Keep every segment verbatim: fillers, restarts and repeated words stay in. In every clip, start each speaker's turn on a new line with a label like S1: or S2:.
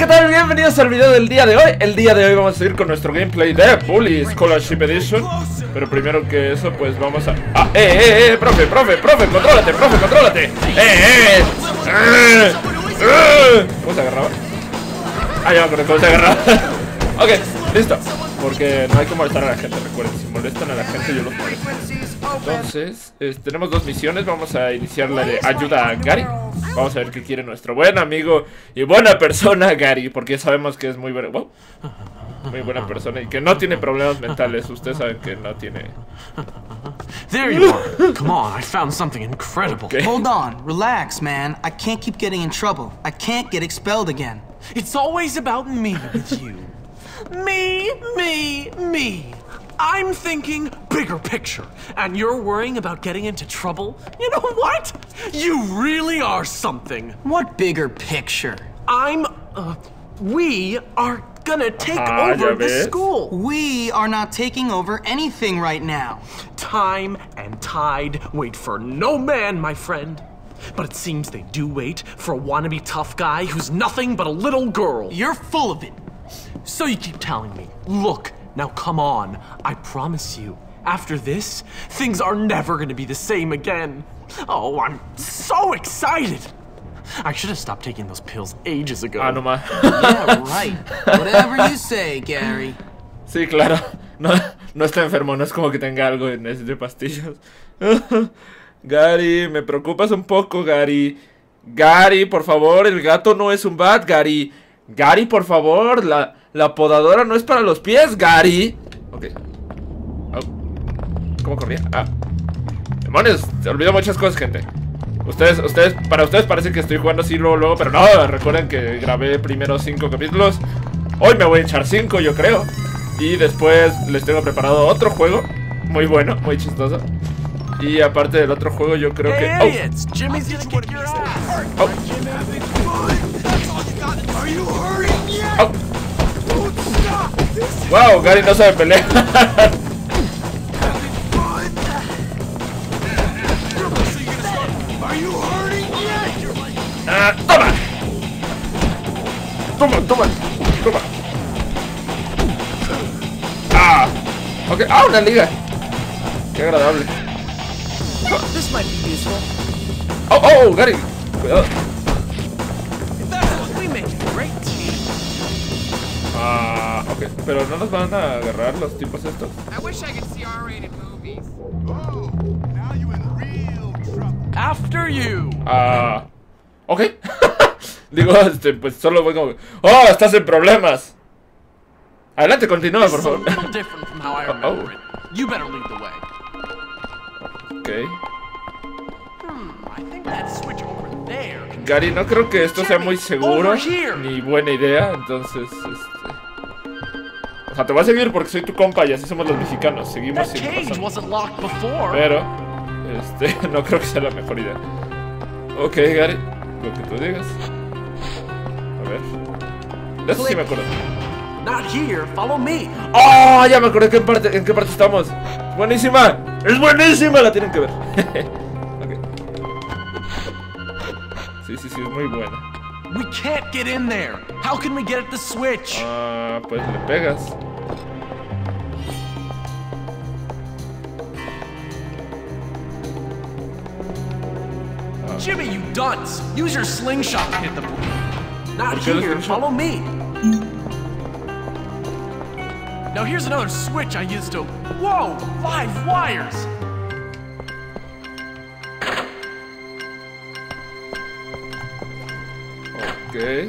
S1: ¿qué tal? Bienvenidos al video del día de hoy. El día de hoy vamos a seguir con nuestro gameplay de Bully Scholarship Edition. Pero primero que eso, pues vamos a... ¡Ah! ¡Eh, eh, eh! ¡Profe, profe, profe! ¡Contrólate, profe, contrólate! ¡Eh, eh! ¡Eh! eh! ¿Cómo se agarraba? Ah, ya me acuerdo cómo se agarraba. Ok, listo. Porque no hay que molestar a la gente, recuerden. Si molestan a la gente, yo los molesto. Entonces, eh, tenemos dos misiones. Vamos a iniciar la de ayuda a Gary. Vamos a ver qué quiere nuestro buen amigo y buena persona Gary, porque sabemos que es muy, bueno, muy buena persona y que no tiene problemas mentales. Ustedes saben que no tiene.
S2: There you are. Come on, I found something incredible.
S1: Okay.
S3: Hold on, relax, man. I can't keep getting in trouble. I can't get expelled again.
S2: It's always about me with you. Me, me, me. I'm thinking bigger picture, and you're worrying about getting into trouble? You know what? You really are something.
S3: What bigger picture?
S2: I'm, uh, we are gonna take
S1: Ah,
S2: over the school.
S3: We are not taking over anything right now.
S2: Time and tide wait for no man, my friend. But it seems they do wait for a wannabe tough guy who's nothing but a little girl.
S3: You're full of it.
S2: So you keep telling me, look, now come on, I promise you, after this, things are never gonna be the same again. Oh, I'm so excited. I should have stopped taking those pills ages ago.
S1: Ah, no más.
S3: Yeah, right. Whatever you say, Gary.
S1: Sí, claro. No, no está enfermo, no es como que tenga algo y necesite pastillas. Gary, me preocupas un poco, Gary. Gary, por favor, el gato no es un bat, Gary. Gary, por favor, la, la podadora no es para los pies, Gary. Ok. Oh. ¿Cómo corría? Ah. Demonios, se olvidó muchas cosas, gente. Ustedes, ustedes, para ustedes parece que estoy jugando así luego, luego, pero no, recuerden que grabé primero cinco capítulos. Hoy me voy a echar cinco, yo creo. Y después les tengo preparado otro juego. Muy bueno, muy chistoso. Y aparte del otro juego, yo creo que...
S2: Hey, idiots! Jimmy's gonna kick your ass!
S1: Oh. Oh. Wow, Gary no sabe pelear. Ah, toma. Toma, toma, toma. Ah, ok, ah, una liga. Qué agradable.
S3: This might be useful.
S1: Oh, oh, oh, Gary, cuidado.
S2: We make a great team.
S1: Ah, ok, pero no nos van a agarrar los tipos estos.
S4: I wish I could see R-rated movies.
S5: Oh, now you in real trouble.
S2: After you!
S1: Ah, ok. Digo, este, pues solo voy como... ¡Oh, estás en problemas! Adelante, continúa, por
S2: This is a
S1: favor.
S2: little different from how I remember it. You better lead the way.
S1: Ok.
S2: Hmm, I think that switch over there can...
S1: Gary, no creo que esto sea muy seguro
S2: Over here.
S1: ni buena idea, entonces, este... O sea, te voy a seguir porque soy tu compa y así somos los mexicanos. Seguimos
S2: That
S1: sin
S2: cage
S1: pasar.
S2: wasn't locked before.
S1: Pero, este, no creo que sea la mejor idea. Ok, Gary, lo que tú digas. A ver. De eso sí me acuerdo.
S2: Not here, follow me.
S1: ¡Oh! Ya me acordé en, parte, en qué parte estamos. ¡Buenísima! ¡Es buenísima! La tienen que ver. Ok. Sí, sí, sí, es muy buena.
S2: We can't get in there. How can we get at the switch?
S1: Ah, pues le pegas.
S2: Jimmy, you dunce! Use your slingshot to hit the blue. Not
S1: Okay,
S2: here,
S1: slingshot.
S2: follow me. Now here's another switch I used to... Whoa! Live wires!
S1: Ok.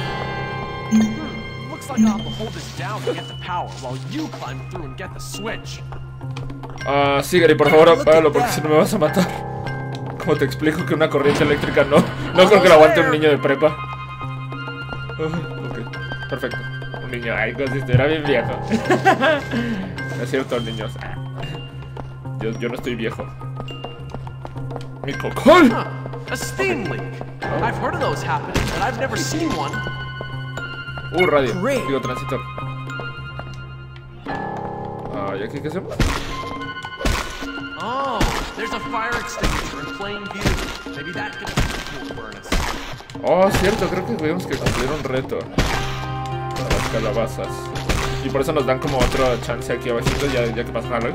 S2: Hmm, looks like I'll have to hold this down to get the power while you climb through and get the switch.
S1: Ah, sí, Gary, por favor, apágalo porque si no me vas a matar. ¿Cómo te explico que una corriente eléctrica no? No creo que la aguante un niño de prepa. Uh, ok, perfecto. Un niño, ay, consiste, era bien viejo. No es cierto, niños. Yo, yo no estoy viejo. Mi cocol.
S2: Huh, a steam leak. I've heard of those happening, but I've never seen one.
S1: Uh, radio.
S3: Great.
S1: Digo, transitor. Ah, ¿y aquí qué hacemos?
S2: Oh, there's a fire extinguisher in plain view. Maybe that can cool furnace.
S1: Oh, cierto, creo que tuvimos que cumplir un reto con las calabazas. Y por eso nos dan como otra chance aquí abajito, ya, ya que pasan algo.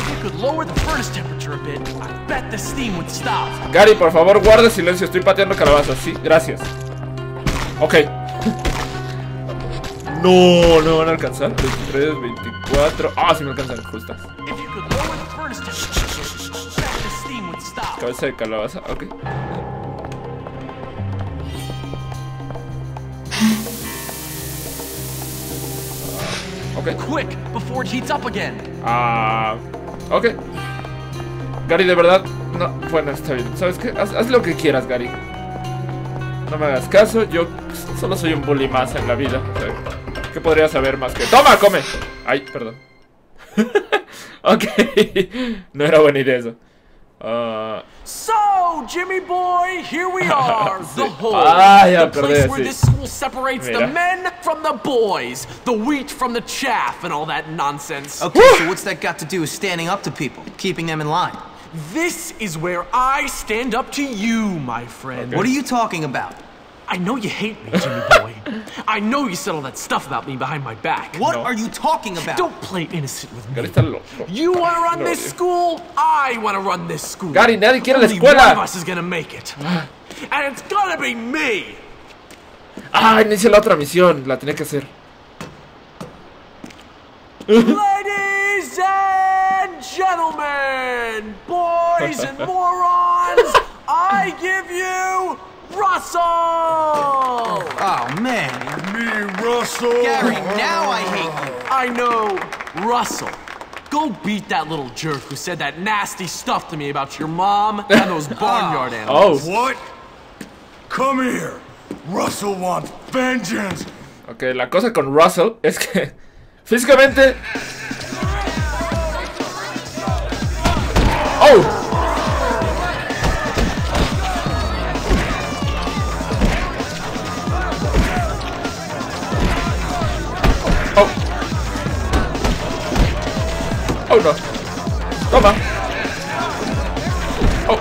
S1: Gary, por favor, guarda silencio, estoy pateando calabazas. Sí, gracias. Ok. No, no van a alcanzar. veintitrés, veinticuatro. Ah, sí me alcanzan justas. Cabeza de calabaza, ok. Ok.
S2: Quick, before it heats up again.
S1: Ah, ok. Gary, de verdad, no, bueno, está bien. ¿Sabes qué? Haz, haz lo que quieras, Gary. No me hagas caso, yo solo soy un bully más en la vida. O sea, ¿qué podría saber más que? ¡Toma, come! Ay, perdón. Ok. No era buena idea eso. Uh...
S2: So, Jimmy boy, here we are,
S1: Sí.
S2: the hole,
S1: Ah, ya
S2: the
S1: acordé,
S2: place where
S1: sí.
S2: this school separates
S1: Mira.
S2: the men from the boys, the wheat from the chaff, and all that nonsense.
S3: Okay, so what's that got to do with standing up to people, keeping them in line?
S2: This is where I stand up to you, my friend.
S1: Okay.
S3: What are you talking about?
S2: I know you hate me, Jimmy boy. I know you said all that stuff about me behind my back.
S3: What
S1: No.
S3: are you talking about?
S2: Don't play innocent with
S1: Gary
S2: me.
S1: está loco.
S2: You want to run
S1: No,
S2: this
S1: tío.
S2: school? I want to run this school.
S1: Gary, nadie quiere la
S2: Only one of
S1: escuela.
S2: us is gonna make it, and it's gonna be me.
S1: Ah, inicia la otra misión. La tenía que hacer.
S2: Ladies and gentlemen, boys and morons, I give you Russell!
S3: Oh, man.
S5: Me, Russell.
S3: Gary, now I hate you.
S2: I know, Russell. Go beat that little jerk who said that nasty stuff to me about your mom and those barnyard animals.
S1: Oh.
S5: What? Come here. Russell wants vengeance.
S1: Ok, la cosa con Russell es que físicamente... ¡Oh! ¡Oh! ¡Oh, no! ¡Toma! ¡Oh!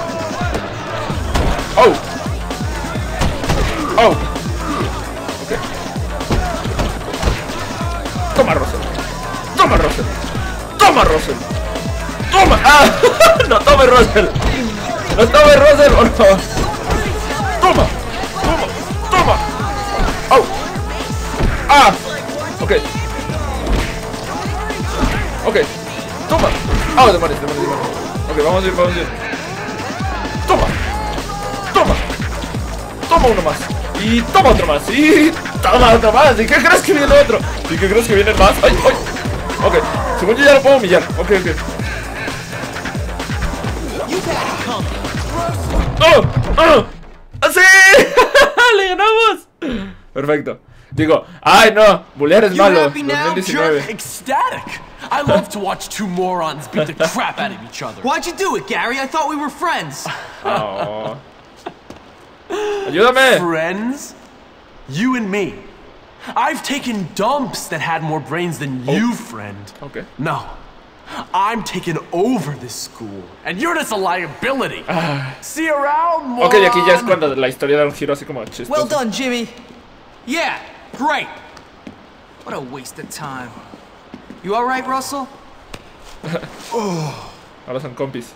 S1: ¡Oh! ¡Oh! Ok. Toma, Russell. Toma, Russell. Toma, Russell. Toma. Ah, no tome, Russell. No tome, Russell, por favor. Toma. Toma. Toma. Oh. Ah. Ok. Ok. Toma. Ah, demonios, demonios, demonios. Ok, vamos bien, vamos bien. Toma. Toma. Toma uno más. Y toma otro más. Y toma otro más. ¿Y qué crees que viene otro? ¿Y qué crees que viene más? ¡Ay, ay! Ok, según yo ya lo puedo humillar. Ok, ok. ¡Oh! ¡Oh! ¡Sí! ¡Le ganamos! Perfecto. Digo, ¡ay no! Bulear es
S3: You
S1: malo.
S3: happy now,
S1: dos mil diecinueve.
S2: Ecstatic! I love to watch two morons beat the crap out of each other.
S3: Why'd you do it, Gary? I thought we were friends.
S1: Oh. Ayúdame.
S2: Friends? You and me. I've taken dumps that had more brains than you, friend.
S1: Ok.
S2: No. I'm taking over this school, and you're just a liability. See you around, moron.
S1: Ok, y aquí ya es cuando la historia da un giro así como chistoso.
S3: Well done, Jimmy. Yeah, great. What a waste of time. You all right, Russell?
S1: Ahora son compis.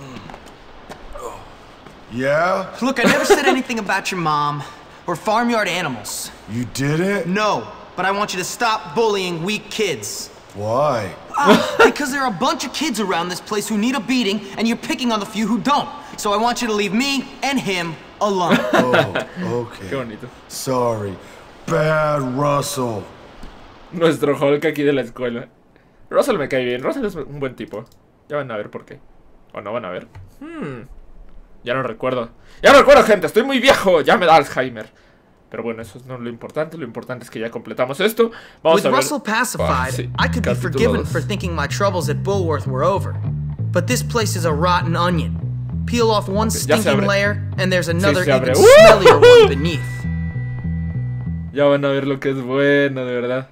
S5: Yeah?
S3: Look, I never said anything about your mom or farmyard animals.
S5: You didn't?
S3: No, but I want you to stop bullying weak kids.
S5: Why?
S3: Ah, because there are a bunch of kids around this place who need a beating, and you're picking on the few who don't. So I want you to leave me and him alone.
S5: Oh, okay.
S1: Qué bonito.
S5: Sorry. Bad Russell.
S1: Nuestro Hulk aquí de la escuela. Russell me cae bien. Russell es un buen tipo. Ya van a ver por qué. O no van a ver. Hmm. Ya no recuerdo. Ya no recuerdo, gente. Estoy muy viejo. Ya me da Alzheimer. Pero bueno, eso no es lo importante. Lo importante es que ya completamos esto. Vamos
S3: With
S1: a ver.
S3: Russell pacified,
S1: Ah, sí.
S3: I could be
S1: Capítulo
S3: forgiven
S1: dos.
S3: for thinking my troubles at Bullworth were over. But this place is a rotten onion. Peel off one
S1: ya se
S3: stinking
S1: abre.
S3: layer, and there's another
S1: se abre.
S3: even
S1: ¡Uh!
S3: smellier one beneath.
S1: Ya van a ver lo que es bueno, de verdad.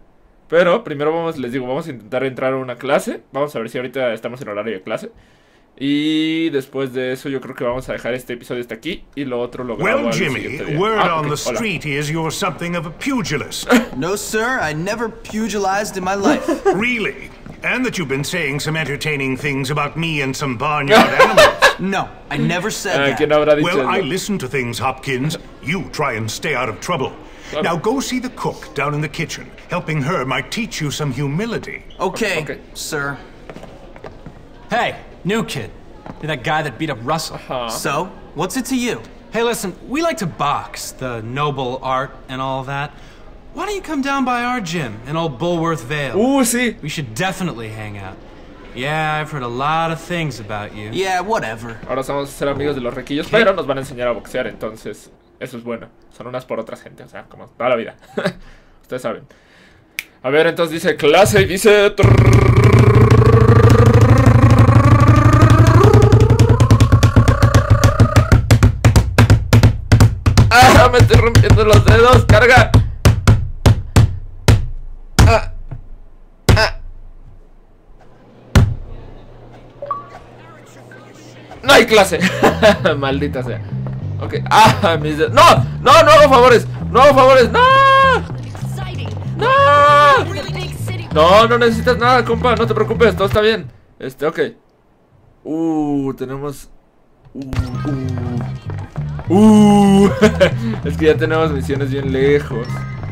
S1: Pero primero vamos, les digo, vamos a intentar entrar a una clase. Vamos a ver si ahorita estamos en horario de clase. Y después de eso yo creo que vamos a dejar este episodio hasta aquí. Y lo otro lo grabo
S5: Well,
S1: al
S5: Jimmy,
S1: siguiente día.
S5: word
S1: Ah,
S5: on
S1: ok,
S5: the
S1: hola.
S5: street is you're something of a pugilist.
S3: No, sir, I never pugilized in my life.
S5: Really? And that you've been saying some entertaining things about me and some barnyard animals.
S3: No, I never said
S1: Ah,
S3: that.
S1: ¿quién habrá dicho
S5: Well, I
S1: eso?
S5: listen to things, Hopkins. You try and stay out of trouble.
S1: Claro.
S5: Now go see the cook down in the kitchen. Helping her might teach you some humility.
S3: Okay,
S1: Okay.
S3: sir.
S6: Hey, new kid. You're that guy that beat up Russell.
S1: Ajá.
S3: So, what's it to you?
S6: Hey, listen, we like to box, the noble art and all that. Why don't you come down by our gym in old Bulworth Vale?
S1: Uh, sí.
S6: We should definitely hang out. Yeah, I've heard a lot of things about you.
S3: Yeah, whatever.
S1: Ahora vamos a ser amigos de los requillos, pero nos van a enseñar a boxear, entonces eso es bueno. Son unas por otras gente, o sea, como toda la vida. Ustedes saben. A ver, entonces dice clase y dice... ¡Ah! Me estoy rompiendo los dedos, carga. ¡Ah! ¡Ah! ¡No hay clase! Maldita sea. Ok. ¡Ah! Mis dedos. ¡No! ¡No! ¡No hago favores! ¡No hago favores! ¡No! ¡No! No, no necesitas nada, compa. No te preocupes, todo está bien. Este, ok. Uh, tenemos... Uh, uh. Uh. Es que ya tenemos misiones bien lejos.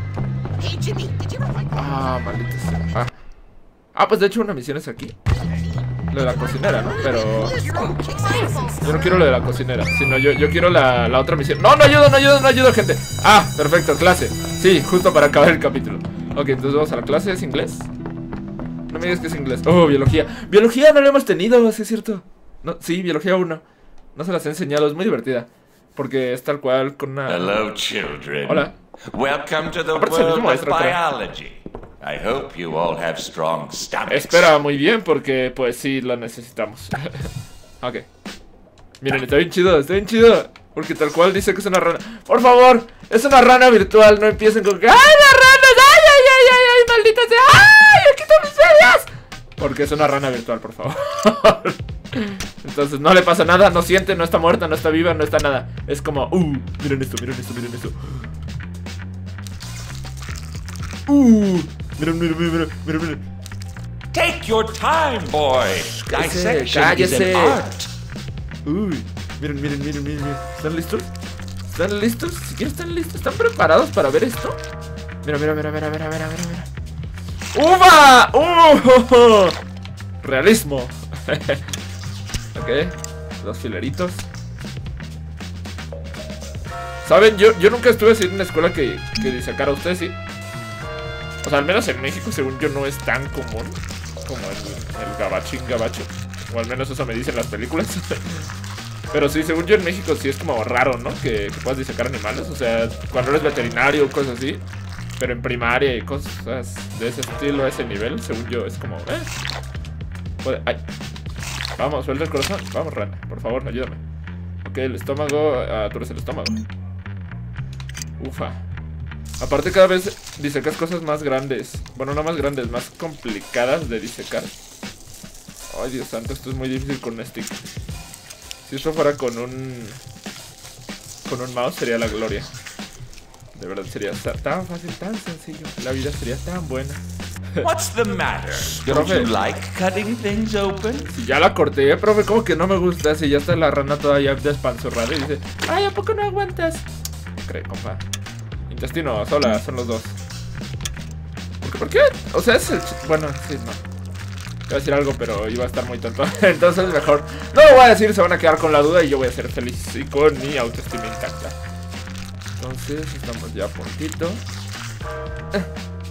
S1: Ah, maldita sea. Ah. Ah, pues de hecho una misión es aquí. Lo de la cocinera, ¿no? Pero... yo no quiero lo de la cocinera, sino yo, yo quiero la, la otra misión. No, no ayudo, no ayudo, no ayudo, gente. Ah, perfecto, clase. Sí, justo para acabar el capítulo. Ok, entonces vamos a la clase, ¿es inglés? No me digas que es inglés. Oh, biología. Biología no lo hemos tenido, sí es cierto. No, sí, biología uno. No se las he enseñado, es muy divertida. Porque es tal cual con una...
S7: Hello, children.
S1: Hola.
S7: Welcome to the
S1: Aparte, soy
S7: world
S1: un maestro,
S7: of
S1: creo.
S7: biology. I hope you all have strong stomachs.
S1: Espera muy bien porque pues sí lo necesitamos. Ok. Miren, está bien chido, está bien chido. Porque tal cual dice que es una rana. Por favor, es una rana virtual. No empiecen con que ¡ay, las ranas! ¡Ay, ay, ay, ay, ay! ¡Maldita sea! ¡Ay, aquí están mis medias! Porque es una rana virtual, por favor. Entonces no le pasa nada, no siente, no está muerta, no está viva, no está nada. Es como, uh, miren esto, miren esto, miren esto. Uh, miren, miren, miren, miren, miren.
S7: Take your time, boy.
S1: Cállese,
S7: Dissection
S1: cállese.
S7: is an art.
S1: Uy, miren, miren, miren, miren, miren. ¿Están listos? ¿Están listos? Si quieren están listos, ¿están preparados para ver esto? Mira, mira, mira, mira, mira, mira, mira, mira. ¡Uva! ¡Uh! Realismo. Ok, dos fileritos. ¿Saben? Yo, yo nunca estuve así en una escuela que, que disecara. ¿Ustedes sí? O sea, al menos en México, según yo, no es tan común como el, el gabachín gabacho. O al menos eso me dicen las películas. Pero sí, según yo en México sí es como raro, ¿no? Que, que puedas disecar animales. O sea, cuando eres veterinario o cosas así. Pero en primaria y cosas de ese estilo, a ese nivel, según yo, es como... Eh, puede, ay. Vamos, suelta el corazón. Vamos, rana, por favor, ayúdame. Ok, el estómago. Ah, tú eres el estómago. Ufa. Aparte cada vez disecas cosas más grandes. Bueno, no más grandes, más complicadas de disecar. Ay, Dios santo, esto es muy difícil con un stick. Si esto fuera con un... con un mouse sería la gloria. De verdad sería tan fácil, tan sencillo. La vida sería tan buena.
S7: What's the matter?
S1: Profe.
S7: Don't you like cutting things open?
S1: Si ya la corté, profe, como que no me gusta. Si ya está la rana todavía despanzurrada y dice, ay, ¿a poco no aguantas? No creo, compa. Intestino, sola, son los dos. ¿Por qué? ¿Por qué? O sea, es el... Bueno, sí, no. Iba a decir algo, pero iba a estar muy tonto. Entonces mejor no lo voy a decir, se van a quedar con la duda y yo voy a ser feliz y con mi autoestima intacta. Entonces, estamos ya a puntito. Eh.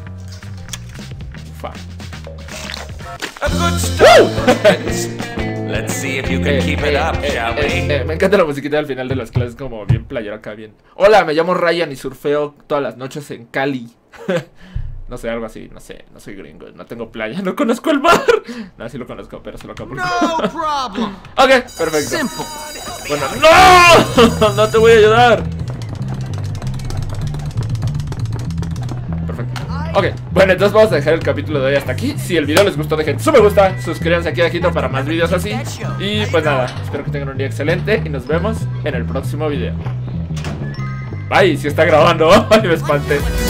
S1: Ufa.
S7: A good start. Let's see if you can
S1: Eh,
S7: keep
S1: eh,
S7: it up,
S1: eh,
S7: shall
S1: eh,
S7: we?
S1: eh, me encanta la musiquita al final de las clases, como bien playera acá, bien. Hola, me llamo Ryan y surfeo todas las noches en Cali. No sé, algo así, no sé, no soy gringo, no tengo playa, no conozco el mar. No, sí lo conozco, pero solo acá por...
S3: No problem.
S1: Ok, perfecto.
S3: Simple.
S1: Bueno, ¡no! No te voy a ayudar. Perfecto. Ok, bueno, entonces vamos a dejar el capítulo de hoy hasta aquí. Si el video les gustó, dejen su me gusta, suscríbanse aquí abajito para más videos así. Y pues nada, espero que tengan un día excelente y nos vemos en el próximo video. Bye, si está grabando. Ay, me espanté.